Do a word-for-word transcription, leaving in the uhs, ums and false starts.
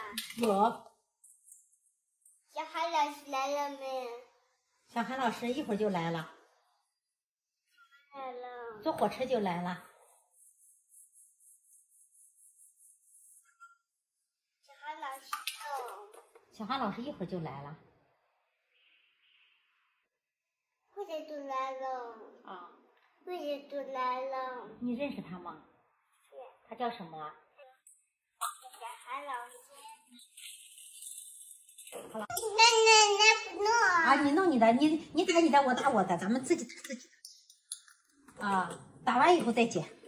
有。 小韩老师来了没？ 小韩老师一会儿就来了。 来了。 坐火车就来了。 小韩老师到。 小韩老师一会儿就来了。 慧姐都来了。 啊。 慧姐都来了。 你认识他吗？ 是。 他叫什么？ 小韩老师。 好了。 那那那不弄啊？ 啊，你弄你的，你你打你的，我打我的，咱们自己打自己的。啊，打完以后再剪。